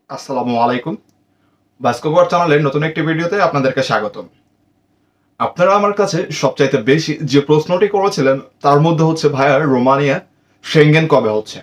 আসসালামু আলাইকুম। বাস্কোপ চ্যানেলের নতুন একটি ভিডিওতে আপনাদেরকে স্বাগতম। আপনারা আমার কাছে সবচাইতে বেশি যে প্রশ্নটি করেছিলেন তার মধ্যে হচ্ছে ভাইয়া রোমানিয়া সেঙ্গেন কবে হচ্ছে?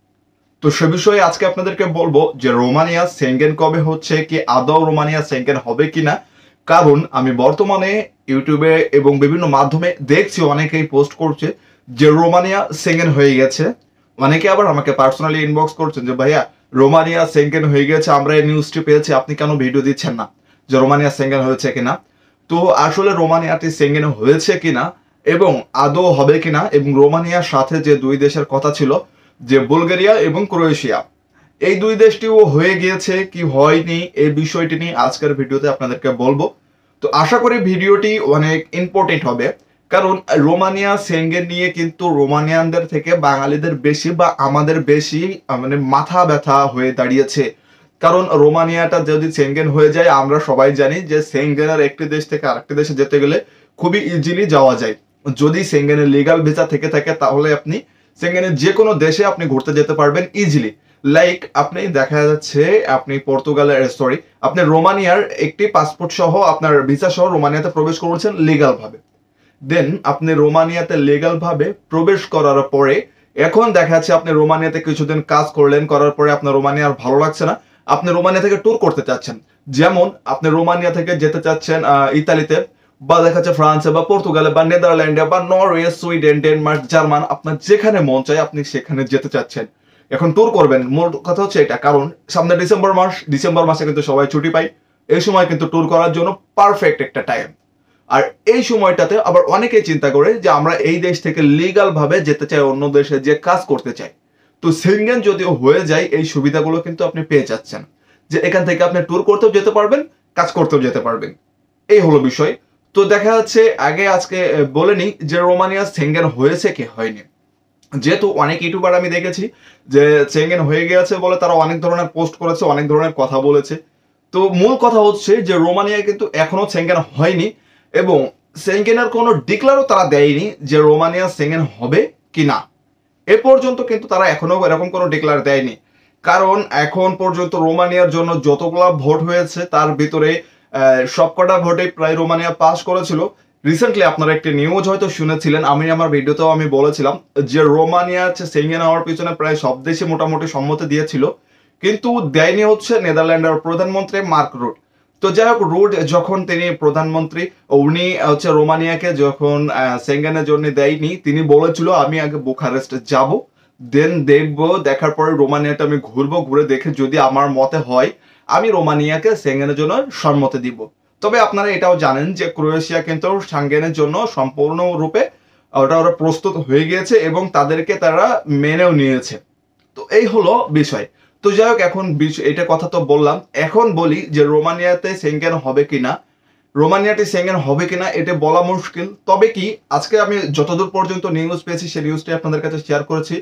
তো সে বিষয়ে আজকে আপনাদেরকে বলবো যে রোমানিয়া সেঙ্গেন কবে হচ্ছে, কি আদৌ রোমানিয়া সেঙ্গেন হবে কিনা। কারণ আমি বর্তমানে ইউটিউবে এবং বিভিন্ন মাধ্যমে দেখছি অনেকেই পোস্ট করছে যে রোমানিয়া সেঙ্গেন হয়ে গেছে। অনেকে আবার আমাকে পার্সোনালি ইনবক্স করছেন যে ভাইয়া রোমানিয়া সেঙ্গেন হয়ে গেছে, আমরা এই নিউজটি পেয়েছি, আপনি কেন ভিডিও দিচ্ছেন না যে রোমানিয়া সেঙ্গেন হয়েছে কিনা। তো আসলে রোমানিয়াটি সেঙ্গেন হয়েছে কিনা এবং আদৌ হবে কিনা, এবং রোমানিয়ার সাথে যে দুই দেশের কথা ছিল যে বুলগেরিয়া এবং ক্রোয়েশিয়া, এই দুই দেশটিও হয়ে গিয়েছে কি হয়নি এই বিষয়টি নিয়ে আজকের ভিডিওতে আপনাদেরকে বলবো। তো আশা করি ভিডিওটি অনেক ইম্পর্টেন্ট হবে, কারণ রোমানিয়া সেঙ্গেন নিয়ে কিন্তু রোমানিয়ানদের থেকে বাঙালিদের বেশি বা আমাদের বেশি মানে মাথা ব্যথা হয়ে দাঁড়িয়েছে। কারণ রোমানিয়াটা যদি সেঙ্গেন হয়ে যায়, আমরা সবাই জানি যে সেঙ্গেনের একটি দেশ থেকে আরেকটি দেশে যেতে গেলে খুবই ইজিলি যাওয়া যায়। যদি সেঙ্গেনের লিগাল ভিসা থেকে থাকে তাহলে আপনি সেঙ্গেনের যে কোনো দেশে আপনি ঘুরতে যেতে পারবেন ইজিলি। লাইক আপনি দেখা যাচ্ছে আপনি পর্তুগালের সরি আপনি রোমানিয়ার একটি পাসপোর্ট সহ আপনার ভিসা সহ রোমানিয়াতে প্রবেশ করেছেন লিগাল ভাবে। দেন আপনি রোমানিয়াতে লিগাল ভাবে প্রবেশ করার পরে এখন দেখা যাচ্ছে আপনি রোমানিয়াতে কিছুদিন কাজ করলেন, করার পরে আপনার রোমানিয়া আর ভালো লাগছে না, আপনি রোমানিয়া থেকে ট্যুর করতে চাচ্ছেন। যেমন আপনি রোমানিয়া থেকে যেতে চাচ্ছেন ইতালিতে, বা দেখা যাচ্ছে ফ্রান্সে বা পর্তুগালে বা নেদারল্যান্ডে বা নরওয়ে, সুইডেন, ডেনমার্ক, জার্মান, আপনার যেখানে মন চায় আপনি সেখানে যেতে চাচ্ছেন। এখন ট্যুর করবেন, মূল কথা হচ্ছে এটা। কারণ সামনে ডিসেম্বর মাস, ডিসেম্বর মাসে কিন্তু সবাই ছুটি পায়। এই সময় কিন্তু ট্যুর করার জন্য পারফেক্ট একটা টাইম। আর এই সময়টাতে আবার অনেকেই চিন্তা করে যে আমরা এই দেশ থেকে লিগাল ভাবে যেতে চাই অন্য দেশে, যে কাজ করতে চাই। তো সেঙ্গেন যদিও হয়ে যায়, এই সুবিধাগুলো কিন্তু আপনি পেয়ে যাচ্ছেন যে এখান থেকে আপনি ট্যুর করতেও যেতে পারবেন, কাজ করতেও যেতে পারবেন। এই হলো বিষয়। তো দেখা যাচ্ছে আগে আজকে বলে নিই যে রোমানিয়া সেঙ্গেন হয়েছে কি হয়নি। যেহেতু অনেক ইউটিউবার আমি দেখেছি যে সেঙ্গেন হয়ে গেছে বলে তারা অনেক ধরনের পোস্ট করেছে, অনেক ধরনের কথা বলেছে। তো মূল কথা হচ্ছে যে রোমানিয়া কিন্তু এখনো সেঙ্গেন হয়নি, এবং সেঙ্গেনের কোনো ডিক্লারও তারা দেয়নি যে রোমানিয়া সেঙ্গেন হবে কি না। এ পর্যন্ত কিন্তু তারা এখনো এরকম কোনো ডিক্লার দেয়নি। কারণ এখন পর্যন্ত রোমানিয়ার জন্য যতগুলা ভোট হয়েছে তার ভিতরে সবকটা ভোটে প্রায় রোমানিয়া পাস করেছিল। রিসেন্টলি আপনারা একটি নিউজ হয়তো শুনেছিলেন, আমি আমার ভিডিওতেও আমি বলেছিলাম যে রোমানিয়া সেঙ্গেন হওয়ার পিছনে প্রায় সব দেশে মোটামুটি সম্মতি দিয়েছিল, কিন্তু দেয়নি হচ্ছে নেদারল্যান্ডের প্রধানমন্ত্রী মার্ক রুট। তো যাই হোক, রুট যখন তিনি প্রধানমন্ত্রী, উনি হচ্ছে রোমানিয়াকে যখন সেঙ্গেনের জন্য দেয়নি, তিনি বলেছিল আমি আগে বুখারেস্ট যাব, দেন দেখবো, দেখার পরে রোমানিয়াটা আমি ঘুরবো, ঘুরে দেখে যদি আমার মতে হয় আমি রোমানিয়াকে সেঙ্গেনের জন্য সম্মতি দিব। তবে আপনারা এটাও জানেন যে ক্রোয়েশিয়া কিন্তু সেঙ্গেনের জন্য সম্পূর্ণরূপে ওরা প্রস্তুত হয়ে গিয়েছে এবং তাদেরকে তারা মেনেও নিয়েছে। তো এই হলো বিষয়। তো যাই হোক, এখন এটা কথা তো বললাম, এখন বলি যে রোমানিয়াতে সেঙ্গেন হবে কিনা। রোমানিয়াতে সেঙ্গেন হবে কিনা এটা বলা মুশকিল। তবে কি, আজকে আমি যতদূর পর্যন্ত নিউজ পেয়েছি সেই নিউজটি আপনাদের কাছে শেয়ার করেছি।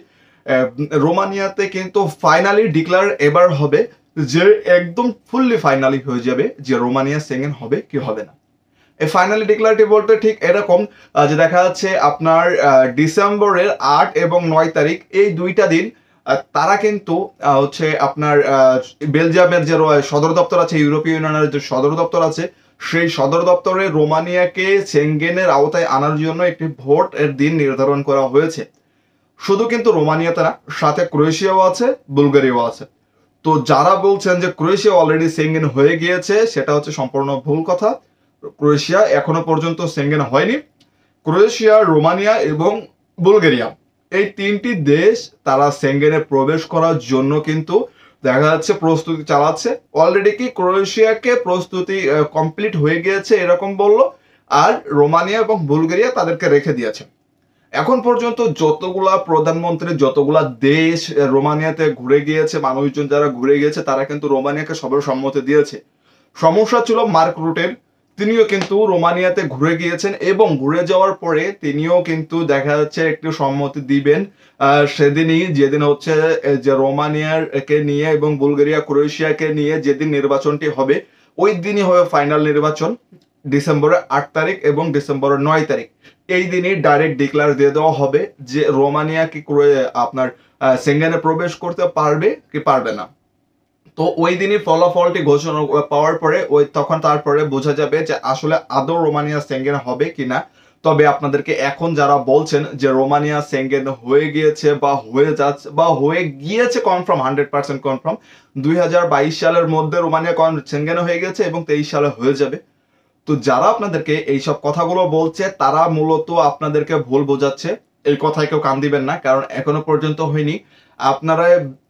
রোমানিয়াতে কিন্তু ফাইনালি ডিক্লার এবার হবে যে একদম ফুললি ফাইনালি হয়ে যাবে যে রোমানিয়া সেঙ্গেন হবে কি হবে না। এই ফাইনালি ডিক্লারটি বলতে ঠিক এরকম যে দেখা যাচ্ছে আপনার ডিসেম্বরের 8 এবং 9 তারিখ এই দুইটা দিন তারা কিন্তু হচ্ছে আপনার বেলজিয়ামের যে সদর দপ্তর আছে, ইউরোপীয় ইউনিয়নের যে সদর দপ্তর আছে, সেই সদর দপ্তরে রোমানিয়াকে সেঙ্গেনের আওতায় আনার জন্য একটি ভোট এর দিন নির্ধারণ করা হয়েছে। শুধু কিন্তু রোমানিয়াতে না, সাথে ক্রোয়েশিয়াও আছে, বুলগেরিয়াও আছে। তো যারা বলছেন যে ক্রোয়েশিয়া অলরেডি সেঙ্গেন হয়ে গিয়েছে, সেটা হচ্ছে সম্পূর্ণ ভুল কথা। ক্রোয়েশিয়া এখনো পর্যন্ত সেঙ্গেন হয়নি। ক্রোয়েশিয়া, রোমানিয়া এবং বুলগেরিয়া, এই তিনটি দেশ তারা সেঙ্গেনে প্রবেশ করার জন্য কিন্তু দেখা যাচ্ছে প্রস্তুতি চালাচ্ছে। অলরেডি কি ক্রোয়েশিয়াকে প্রস্তুতি কমপ্লিট হয়ে গিয়েছে এরকম বললো, আর রোমানিয়া এবং বুলগেরিয়া তাদেরকে রেখে দিয়েছে। এখন পর্যন্ত যতগুলা প্রধানমন্ত্রী, যতগুলা দেশ রোমানিয়াতে ঘুরে গিয়েছে, মানুষজন যারা ঘুরে গিয়েছে তারা কিন্তু রোমানিয়াকে সবার সম্মতি দিয়েছে। সমস্যা ছিল মার্ক রুটের, তিনিও কিন্তু রোমানিয়াতে ঘুরে গিয়েছেন এবং ঘুরে যাওয়ার পরে তিনিও কিন্তু দেখা যাচ্ছে একটু সম্মতি দিবেন সেদিনই, যেদিন হচ্ছে যে রোমানিয়াকে নিয়ে এবং বুলগেরিয়া, ক্রোয়েশিয়াকে নিয়ে যেদিন নির্বাচনটি হবে, ওই দিনই হবে ফাইনাল নির্বাচন। ডিসেম্বরের 8 তারিখ এবং ডিসেম্বরের 9 তারিখ এই দিনই ডাইরেক্ট ডিক্লার দিয়ে দেওয়া হবে যে রোমানিয়া কি আপনার সেঙ্গেনে প্রবেশ করতে পারবে কি পারবে না। তো ওই দিনই ফলাফলটি ঘোষণা পাওয়ার পরে তখন তারপরে বোঝা যাবে যে আসলে আদৌ রোমানিয়া সেঙ্গেন হবে কিনা। তবে আপনাদেরকে এখন যারা বলছেন যে রোমানিয়া সেঙ্গেন হয়ে গিয়েছে বা হয়ে যাচ্ছে বা হয়ে গিয়েছে কনফার্ম, 100% কনফার্ম, 2022 সালের মধ্যে রোমানিয়া সেঙ্গেন হয়ে গেছে এবং 23 সালে হয়ে যাবে। তো যারা আপনাদেরকে এইসব কথাগুলো বলছে তারা মূলত আপনাদেরকে ভুল বোঝাচ্ছে। এই কথায় কেউ কান দিবেন না, কারণ এখনো পর্যন্ত হয়নি। আপনারা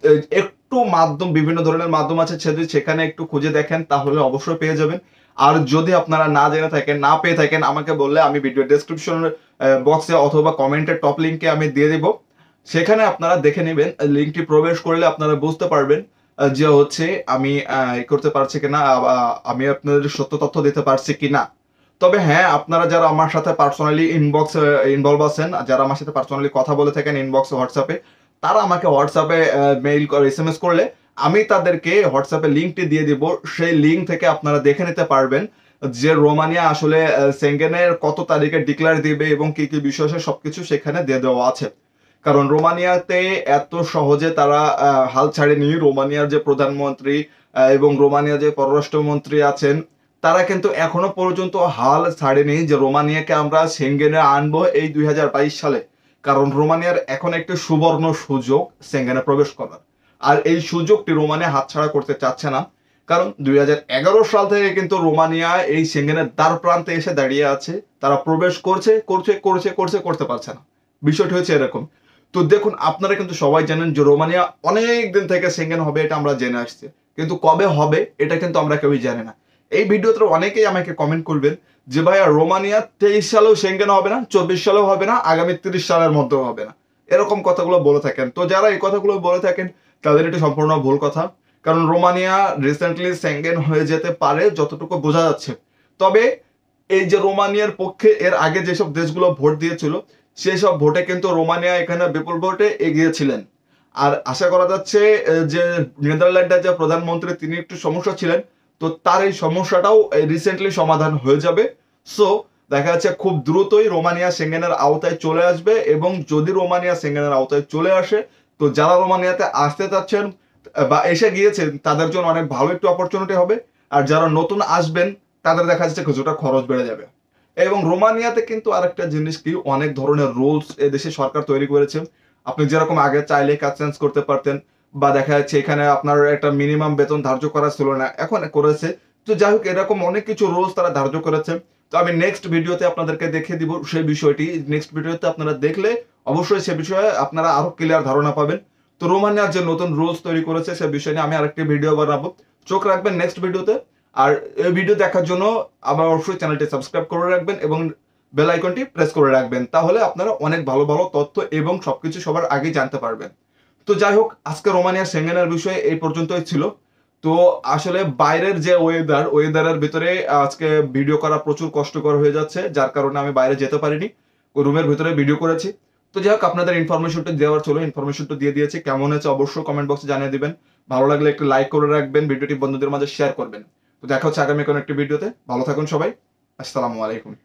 একটু মাধ্যম, বিভিন্ন ধরনের মাধ্যম আছে, সেখানে একটু খুঁজে দেখেন, তাহলে অবশ্যই পেয়ে যাবেন। আর যদি আপনারা না জেনে থাকেন, না পেয়ে থাকেন, আমাকে বললে আমি ভিডিও ডেসক্রিপশন বক্সে অথবা কমেন্টের টপ লিঙ্কে আমি দিয়ে দিব। সেখানে আপনারা দেখে নেবেন, লিঙ্কটি প্রবেশ করলে আপনারা বুঝতে পারবেন যে হচ্ছে আমি করতে পারছি কিনা, আমি আপনাদের সত্য তথ্য দিতে পারছি কিনা। তবে হ্যাঁ, আপনারা যারা আমার সাথে পার্সোনালি ইনভলভ আছেন, যারা আমার সাথে পার্সোনালি কথা বলে থাকেন ইনবক্স হোয়াটসঅ্যাপে, তারা আমাকে হোয়াটসঅ্যাপে মেইল করে SMS করলে আমি তাদেরকে হোয়াটসঅ্যাপে লিঙ্কটি দিয়ে দিব। সেই লিঙ্ক থেকে আপনারা দেখে নিতে পারবেন যে রোমানিয়া আসলে সেঙ্গেনের কত তারিখে ডিক্লেয়ার দিবে এবং কি কি বিষয় সবকিছু সেখানে দিয়ে দেওয়া আছে। কারণ রোমানিয়াতে এত সহজে তারা হাল ছাড়েনি। রোমানিয়ার যে প্রধানমন্ত্রী এবং রোমানিয়া যে পররাষ্ট্রমন্ত্রী আছেন, তারা কিন্তু এখনো পর্যন্ত হাল ছাড়েনি যে রোমানিয়াকে আমরা সেঙ্গেনে আনবো এই 2022 সালে। কারণ রোমানিয়ার এখন একটি সুবর্ণ সুযোগ সেঙ্গেনে প্রবেশ করার, আর এই সুযোগটি রোমানিয়া হাতছাড়া করতে চাচ্ছে না। কারণ 2011 সাল থেকে কিন্তু রোমানিয়া এই সেঙ্গেনের দ্বার প্রান্তে এসে দাঁড়িয়ে আছে। তারা প্রবেশ করছে করছে করছে করছে করতে পারছে না। বিষয়টি হচ্ছে এরকম। তো দেখুন, আপনারা কিন্তু সবাই জানেন যে রোমানিয়া অনেক দিন থেকে সেঙ্গেন হবে, এটা আমরা জেনে আসছি, কিন্তু কবে হবে এটা কিন্তু আমরা কেউই জানি না। এই ভিডিওতে অনেকেই আমাকে কমেন্ট করবেন যে ভাইয়া রোমানিয়া 23 সালেও সেঙ্গেন হবে না, 24 সালেও হবে না, আগামী 30 সালের মধ্যেও হবে না, এরকম কথাগুলো বলে থাকেন। তো যারা এই কথাগুলো বলে থাকেন তাদের এটি সম্পূর্ণ ভুল কথা। কারণ রোমানিয়া রিসেন্টলি সেঙ্গেন হয়ে যেতে পারে যতটুকু বোঝা যাচ্ছে। তবে এই যে রোমানিয়ার পক্ষে এর আগে যেসব দেশগুলো ভোট দিয়েছিল, সেসব ভোটে কিন্তু রোমানিয়া এখানে বিপুল ভোটে এগিয়েছিলেন। আর আশা করা যাচ্ছে যে নেদারল্যান্ডের যে প্রধানমন্ত্রী তিনি একটু সমস্যা ছিলেন, তো তার এই সমস্যাটাও রিসেন্টলি সমাধান হয়ে যাবে। সো দেখা যাচ্ছে খুব দ্রুতই রোমানিয়া সেঙ্গেনের আওতায় চলে আসবে। এবং যদি রোমানিয়া সেঙ্গেনের আওতায় চলে আসে, তো যারা রোমানিয়াতে আসতে চাচ্ছেন বা এসে গিয়েছেন তাদের জন্য অনেক ভালো একটু অপরচুনিটি হবে। আর যারা নতুন আসবেন তাদের দেখা যাচ্ছে কিছুটা খরচ বেড়ে যাবে। এবং রোমানিয়াতে কিন্তু আরেকটা জিনিস কি, অনেক ধরনের রুলস এদেশে সরকার তৈরি করেছে। আপনি যেরকম আগে চাইলে কাজ চেঞ্জ করতে পারতেন, বা দেখা যাচ্ছে এখানে আপনার একটা মিনিমাম বেতন ধার্য করা ছিল না, এখন করেছে। তো যাই হোক, এরকম অনেক কিছু রুলস তারা ধার্য করেছে। তো আমি নেক্সট ভিডিওতে আপনাদেরকে দেখিয়ে দিব সেই বিষয়টি। নেক্সট ভিডিওতে আপনারা দেখলে অবশ্যই সে বিষয়ে আপনারা আরো ক্লিয়ার ধারণা পাবেন। তো রোমানিয়ার যে নতুন রুলস তৈরি করেছে সে বিষয় নিয়ে আমি আরেকটি ভিডিও বানাবো, চোখ রাখবেন নেক্সট ভিডিওতে। আর এই ভিডিও দেখার জন্য আমার অবশ্যই চ্যানেলটি সাবস্ক্রাইব করে রাখবেন এবং বেল আইকনটি প্রেস করে রাখবেন, তাহলে আপনারা অনেক ভালো ভালো তথ্য এবং সবকিছু সবার আগে জানতে পারবেন। তো যাই হোক, আজকে রোমানিয়া সেঙ্গেনের বিষয়ে এই পর্যন্তই ছিল। তো আসলে বাইরের যে ওয়েদারের ভিতরে আজকে ভিডিও করা প্রচুর কষ্টকর হয়ে যাচ্ছে, যার কারণে আমি বাইরে যেতে পারিনি, ওই রুমের ভিতরে ভিডিও করেছি। তো যাই হোক, আপনাদের ইনফরমেশনটা দেওয়ার ছিল, ইনফরমেশনটা দিয়ে দিয়েছি। কেমন হয়েছে অবশ্যই কমেন্ট বক্সে জানিয়ে দিবেন। ভালো লাগলে একটু লাইক করে রাখবেন, ভিডিওটি বন্ধুদের মাঝে শেয়ার করবেন। তো দেখা হচ্ছে আগামী কোনো একটি ভিডিওতে। ভালো থাকুন সবাই। আসসালামু আলাইকুম।